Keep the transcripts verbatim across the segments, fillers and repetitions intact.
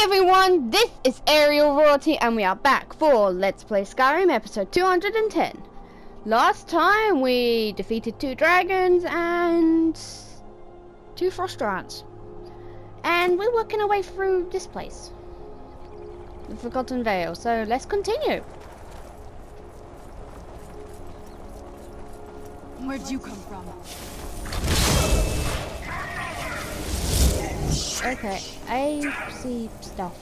everyone, this is Aerial Royalty and we are back for Let's Play Skyrim episode two hundred ten. Last time we defeated two dragons and two frost giants. And we're working our way through this place. The Forgotten Vale, so let's continue. Where'd you come from? Okay, I see stuff.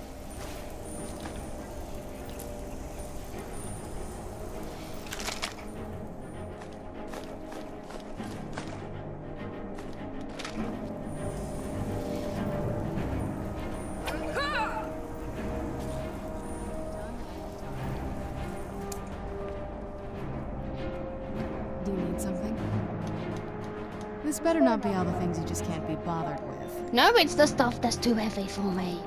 Do you need something? This better not be all the things you just can't be bothered with. No, it's the stuff that's too heavy for me.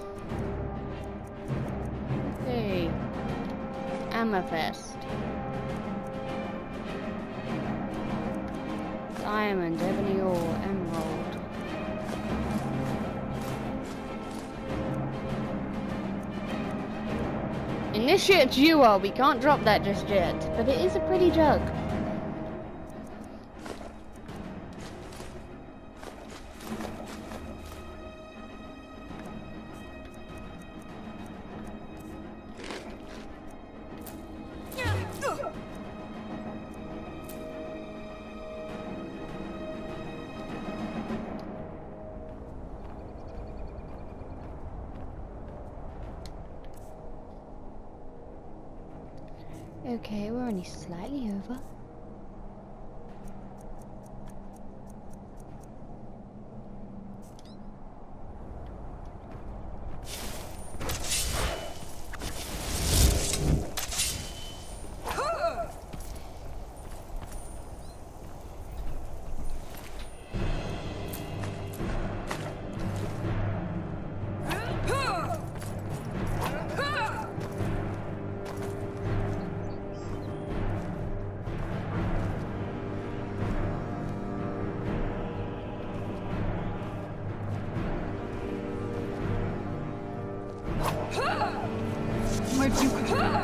Hey. Amethyst. Diamond, ebony ore, emerald. Initiate duo, we can't drop that just yet, but it is a pretty jug. Okay, we're only slightly over. Where'd you come from?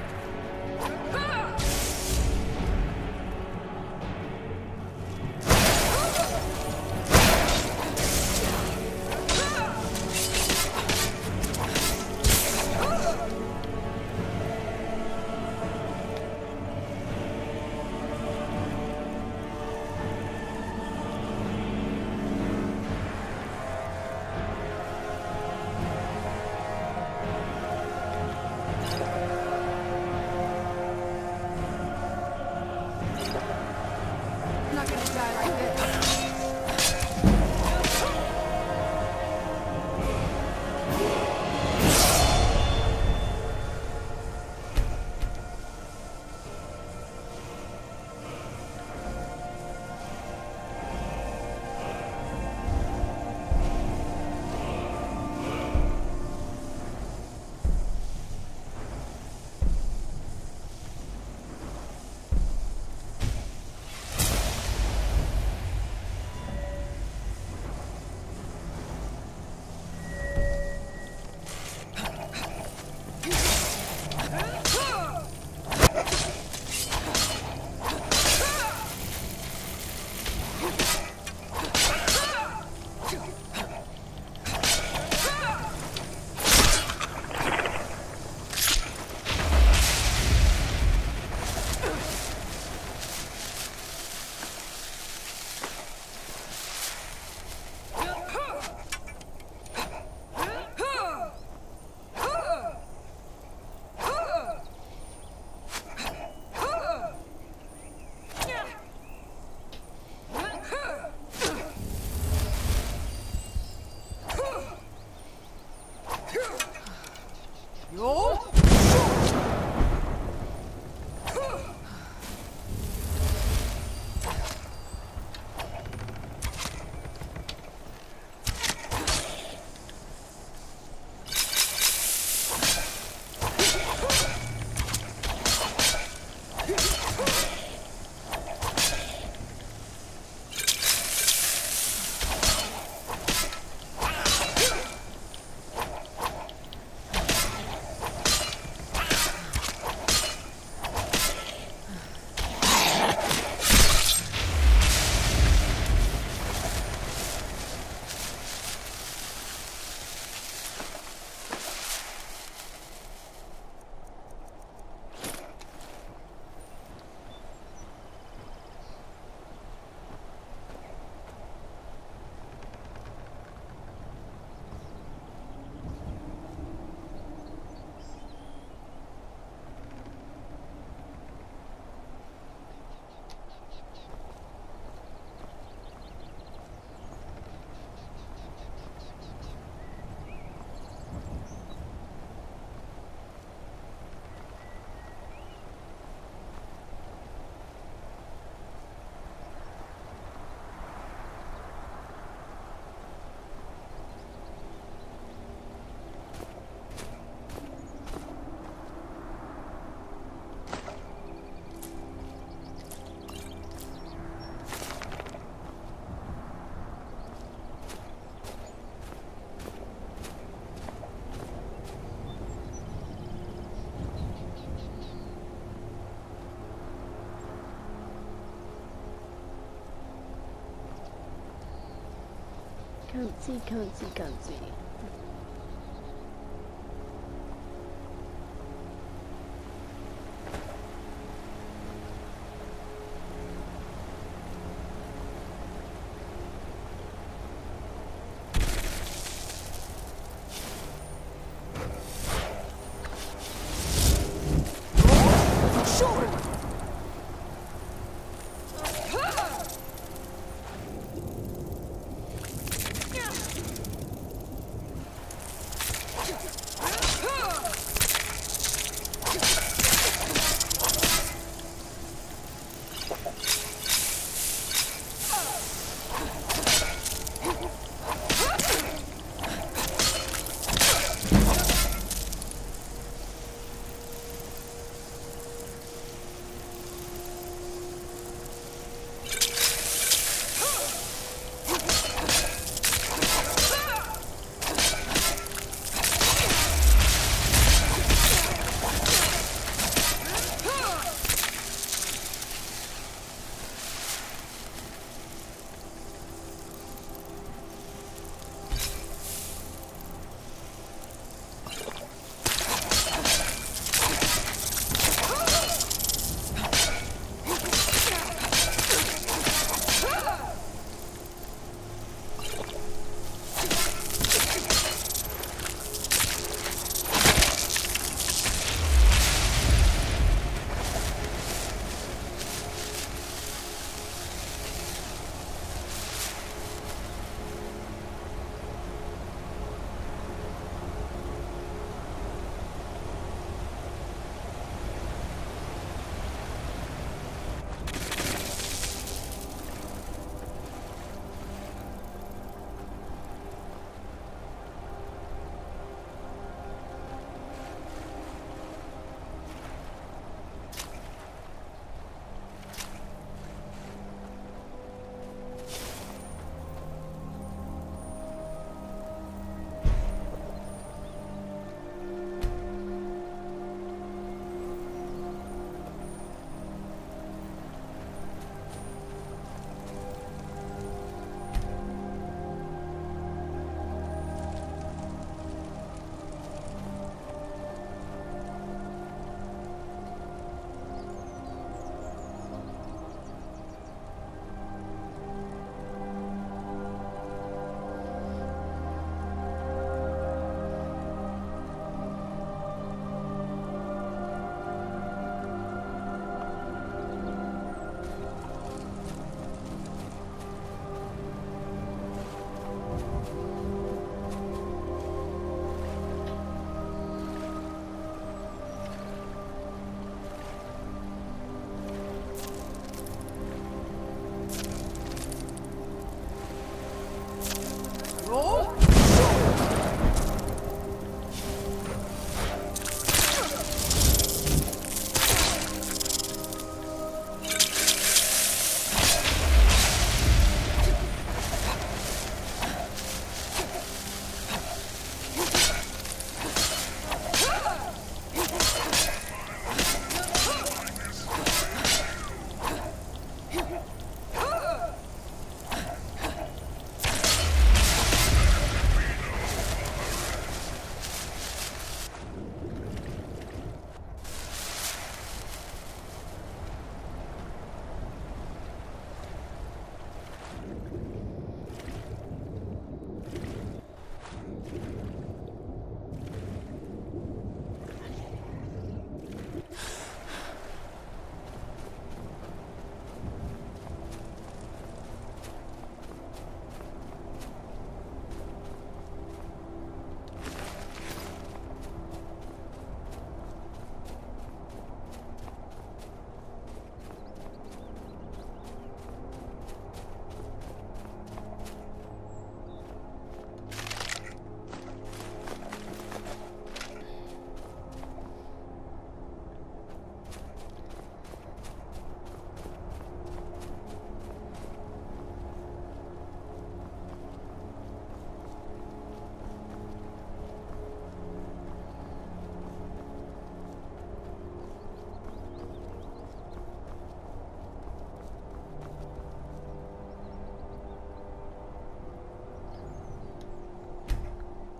I'm not gonna die like this. Can't see, can't see, can't see.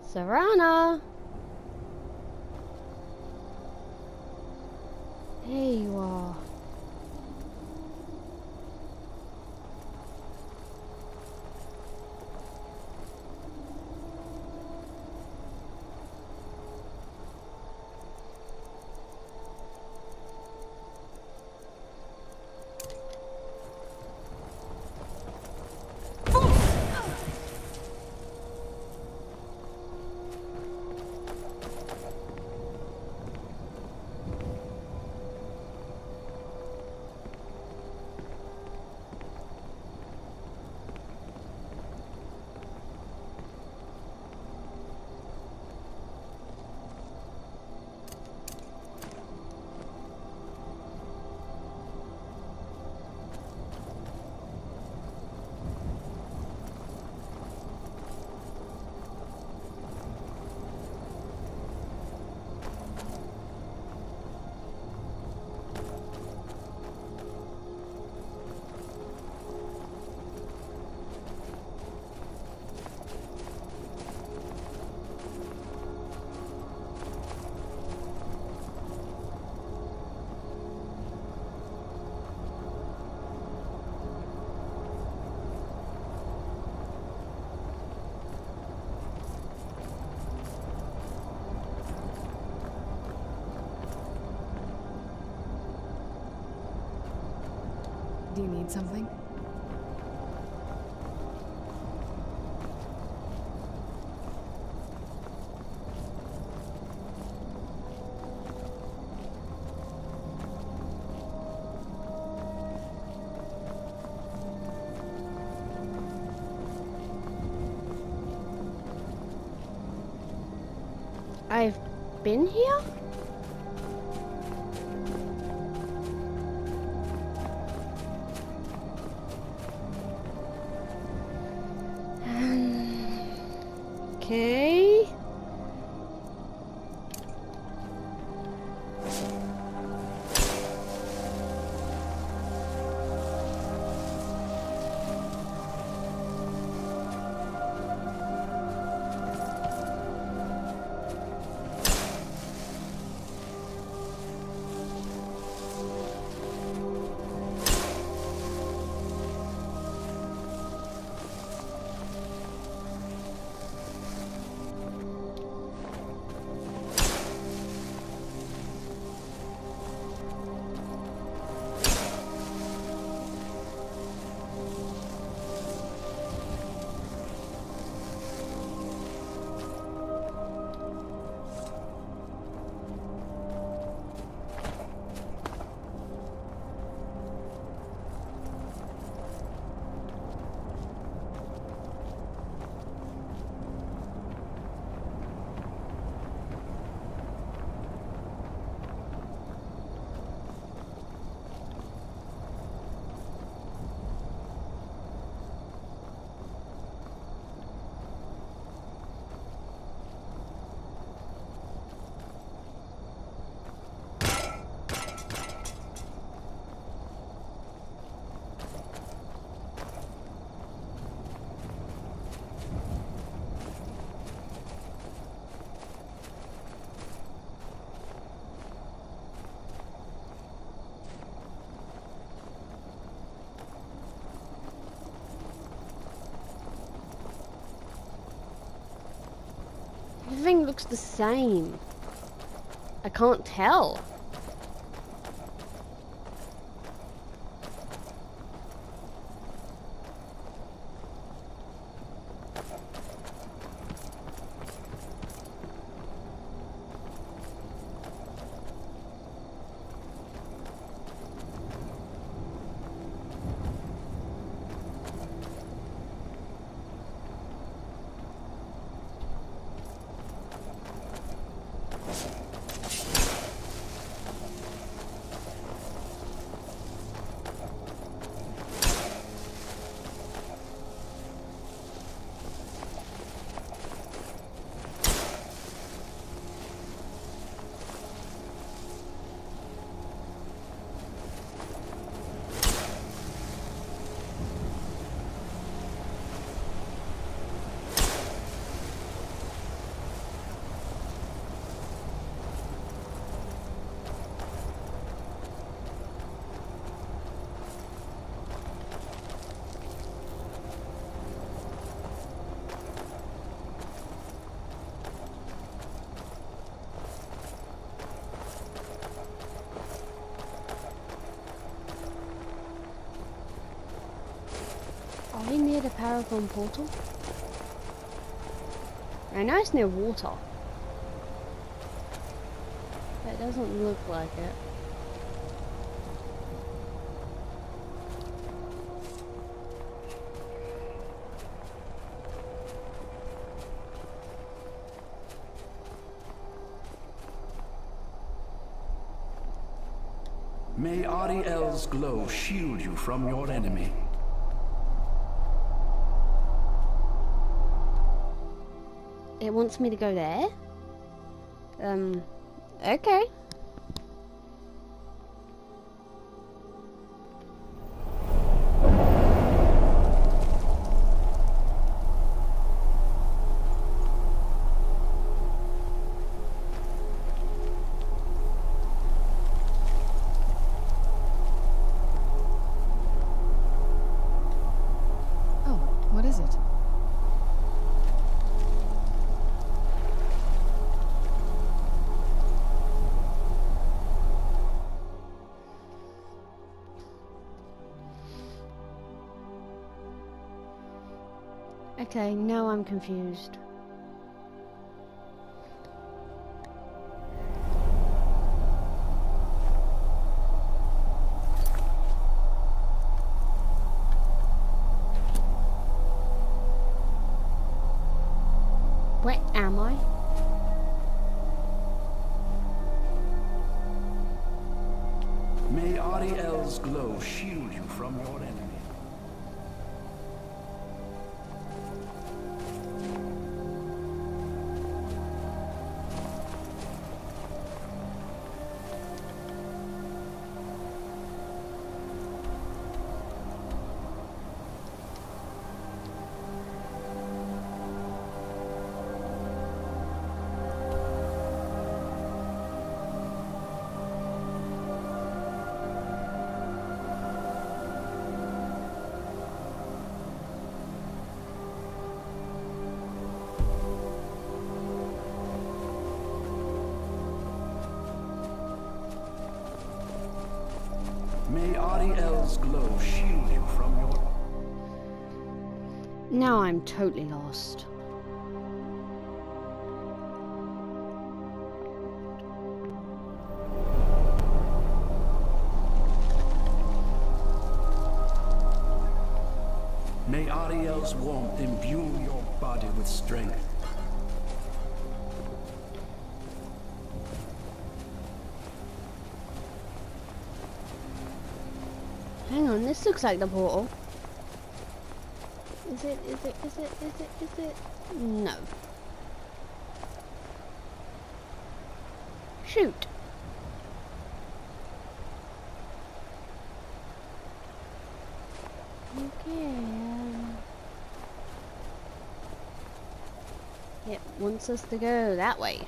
Serana! There you are. Do you need something? I've been here? Okay. Everything looks the same. I can't tell. near the Paragon portal? I know it's near water. But it doesn't look like it. May Ariel's glow shield you from your enemy. It wants me to go there? Um, okay. What is it? Okay, now I'm confused. Where am I? May Ariel's glow shield you from your enemy. May Ariel's glow shield you from your... Now I'm totally lost. May Ariel's warmth imbue your body with strength. Hang on, this looks like the portal. Is it, is it, is it, is it, is it? No. Shoot. Okay, um... it wants us to go that way.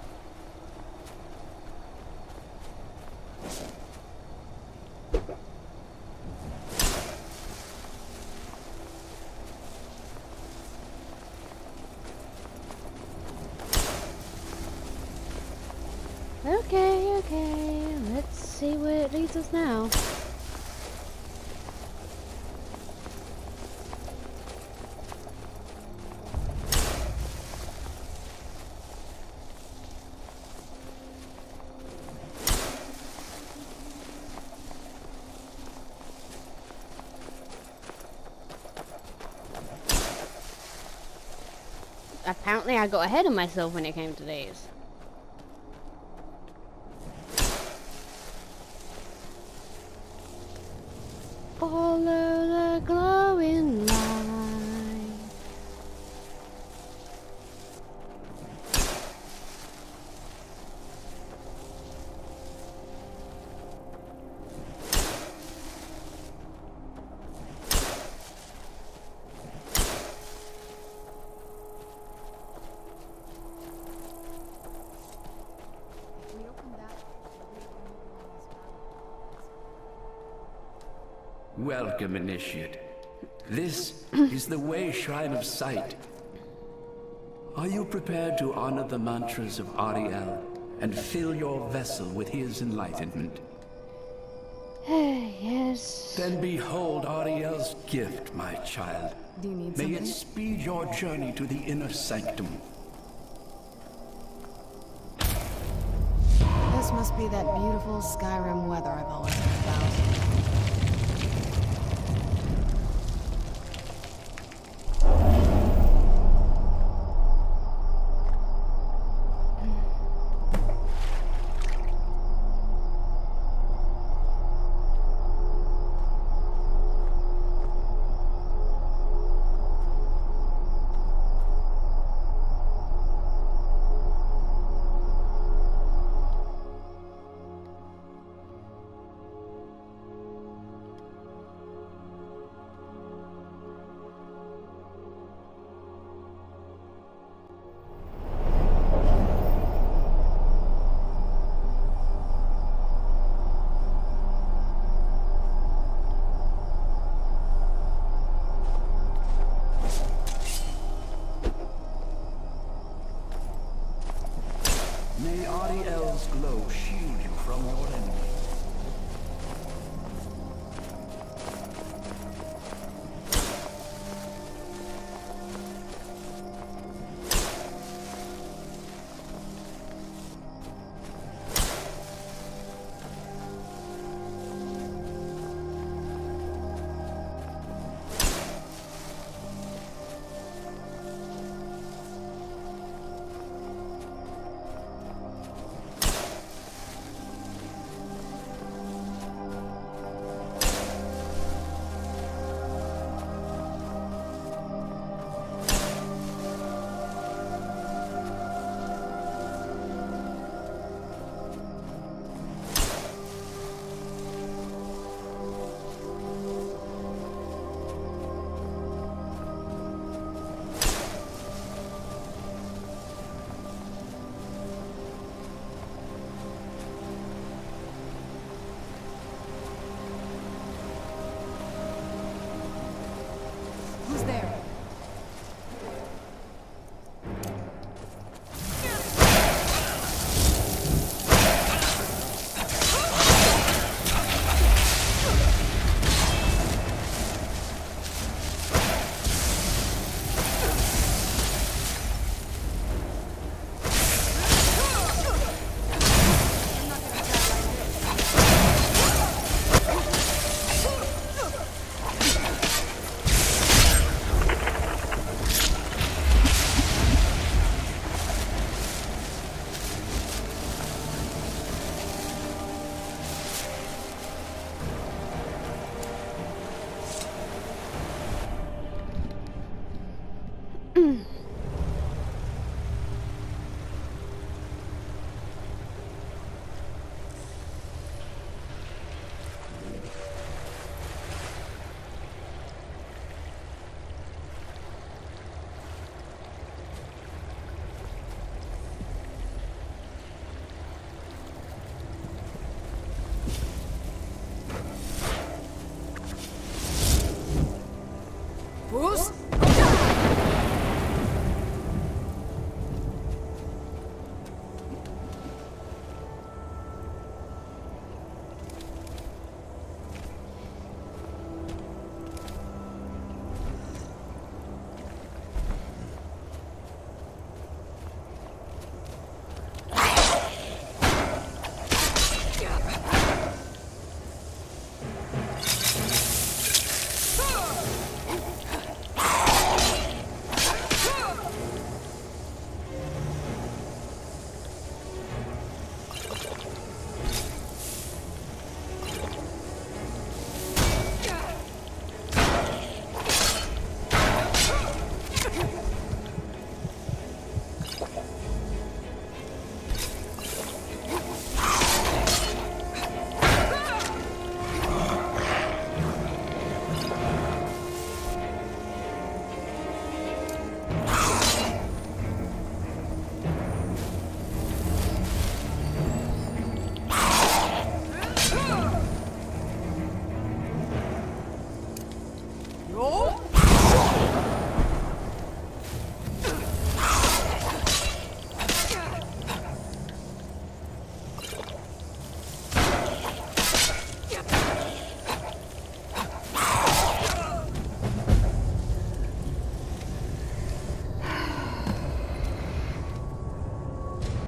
Okay, okay, let's see where it leads us now. Apparently I got ahead of myself when it came to these. Follow the glowing line. Welcome, initiate. This is the wayshrine of sight. Are you prepared to honor the mantras of Ariel and fill your vessel with his enlightenment? Yes. Then behold Ariel's gift, my child. Do you need May something? it speed your journey to the inner sanctum. This must be that beautiful Skyrim weather I've always heard about. May Ariel's glow shield you from your enemies.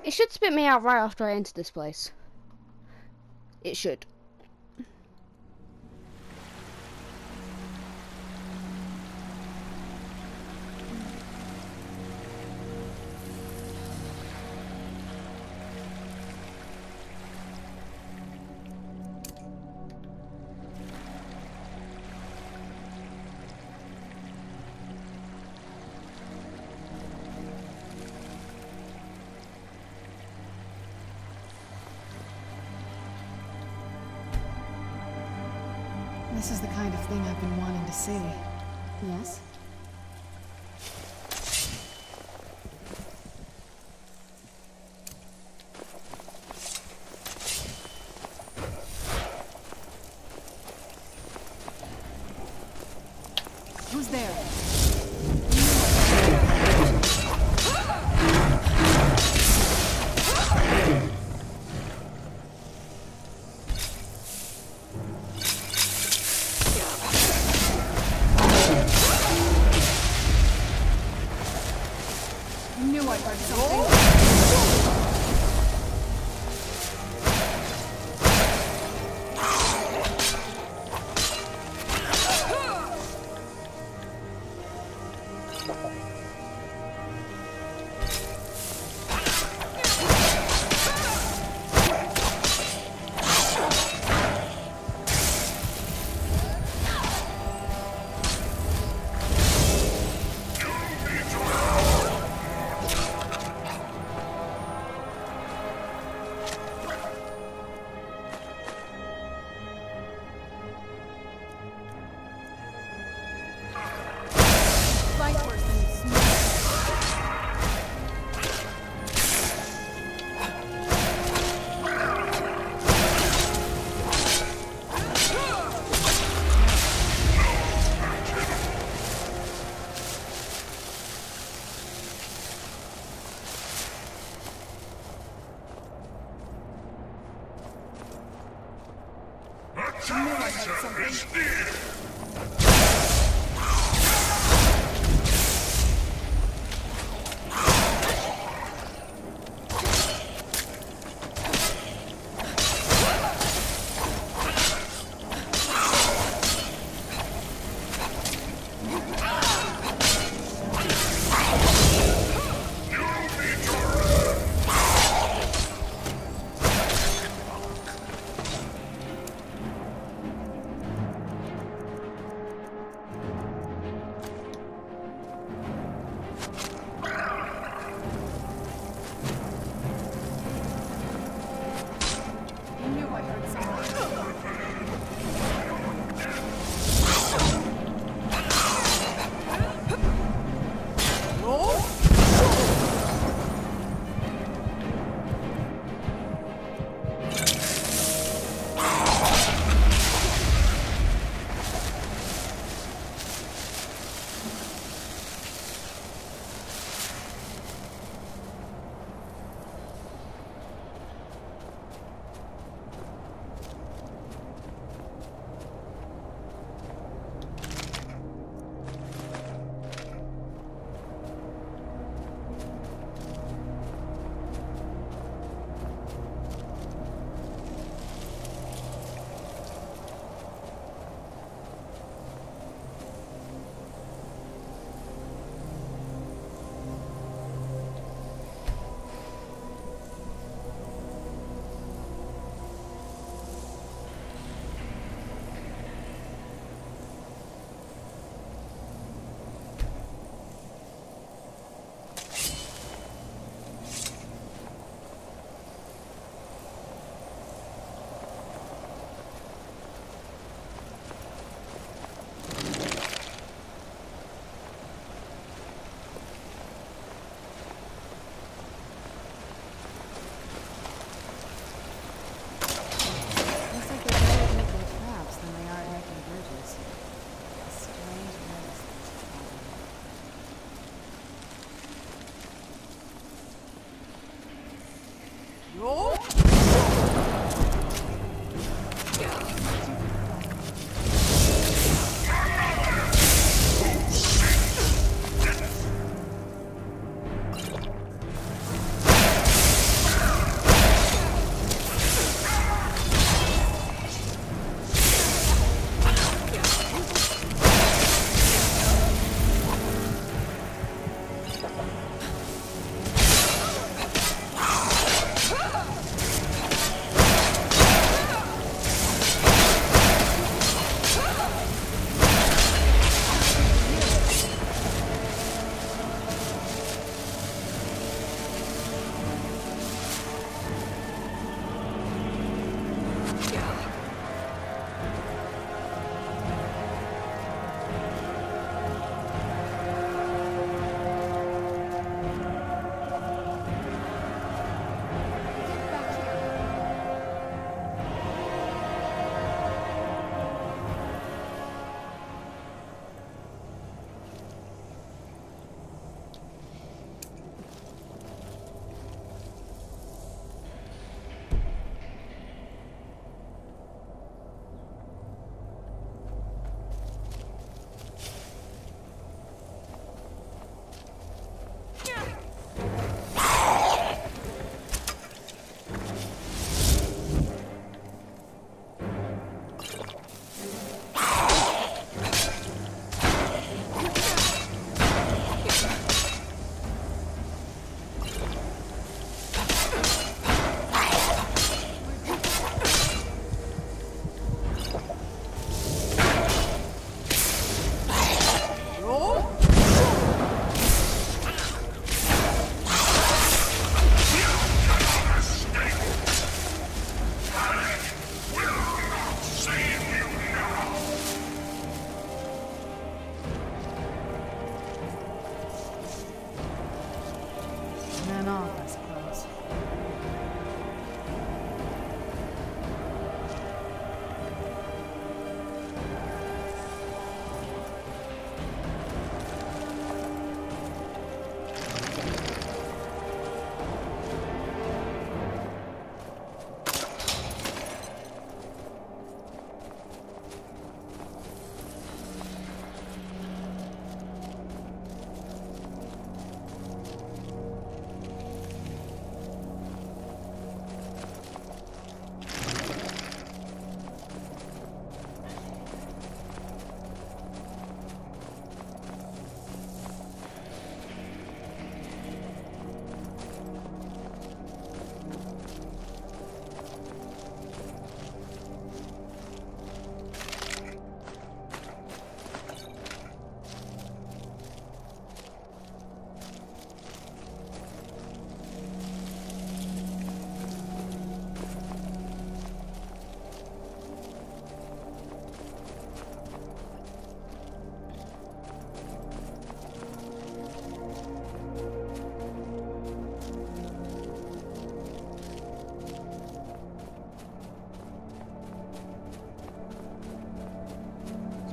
It should spit me out right after I enter this place. It should. This is the kind of thing I've been wanting to see. Yes? Who's there?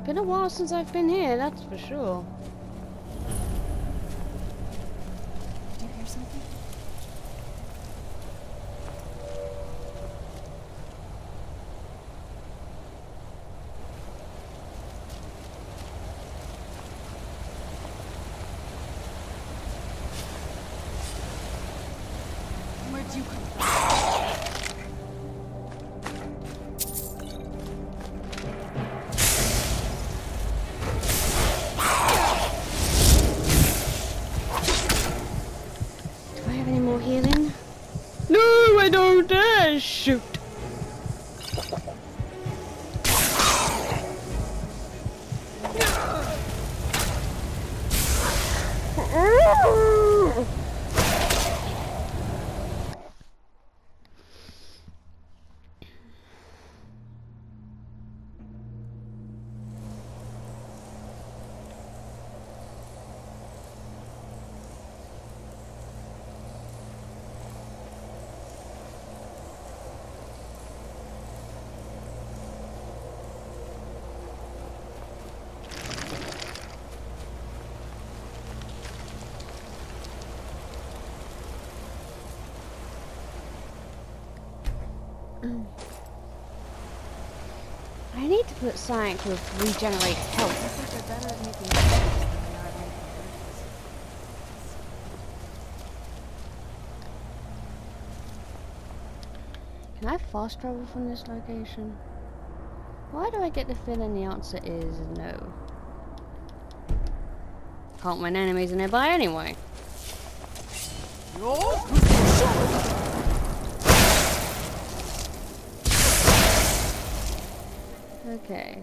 Been a while since I've been here, that's for sure. Did you hear something? Where'd you come from? Healing? No, I don't dare shoot. I need to put something with regenerate health. I think they're better at making decisions than they are at making bridges. Can I fast travel from this location? Why do I get the feeling the answer is no? Can't win enemies nearby anyway. Okay.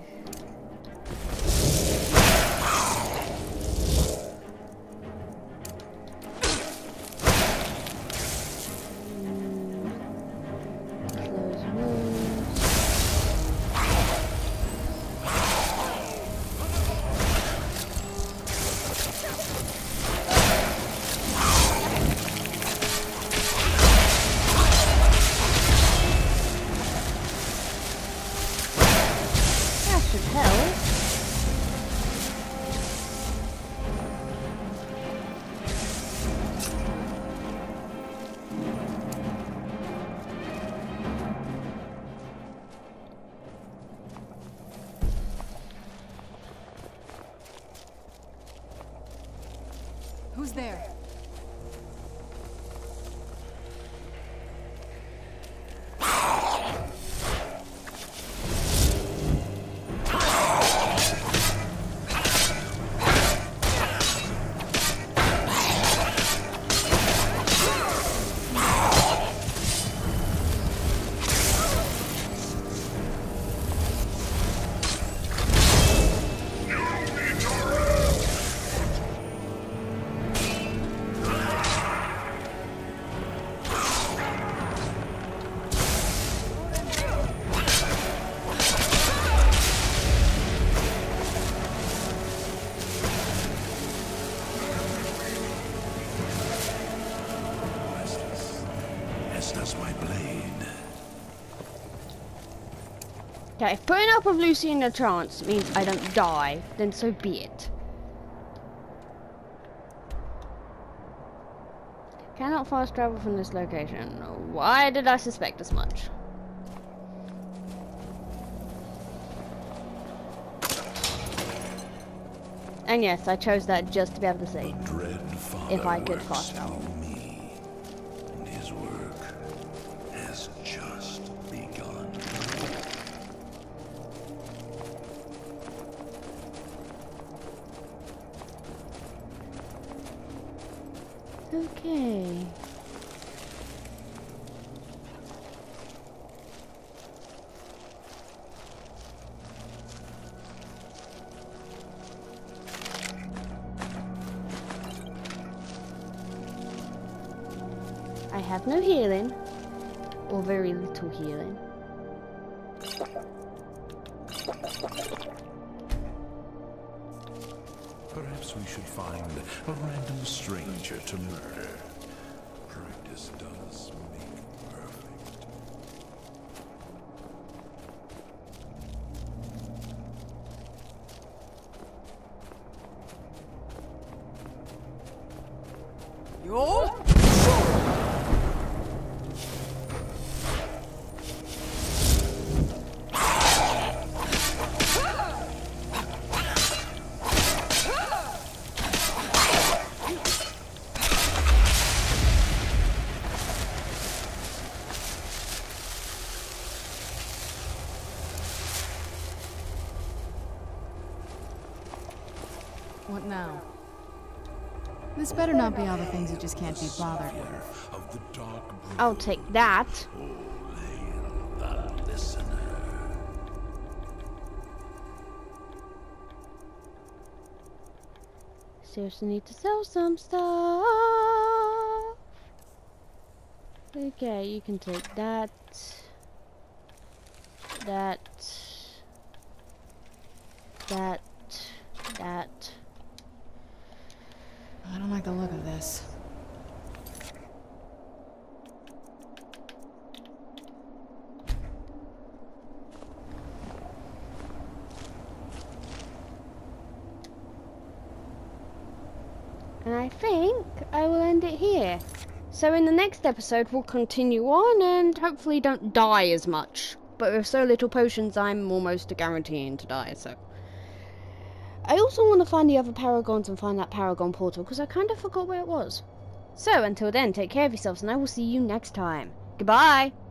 Who's there? Okay, if putting up with Lucy in a trance means I don't die, then so be it. Cannot fast travel from this location. Why did I suspect as much? And yes, I chose that just to be able to see if I could fast travel. Me, and his work has just begun. Okay. I have no healing, or very little healing. Perhaps we should find a random stranger to murder. Practice does make perfect. Yo! What now? This better not be all the things you just can't be bothered with. Of the dark I'll take that. the listener. Seriously need to sell some stuff. Okay, you can take that. That. That. That. I don't like the look of this. And I think I will end it here. So in the next episode we'll continue on and hopefully don't die as much. But with so little potions I'm almost guaranteeing to die, so. I also want to find the other paragons and find that paragon portal because I kind of forgot where it was. So until then, take care of yourselves and I will see you next time. Goodbye!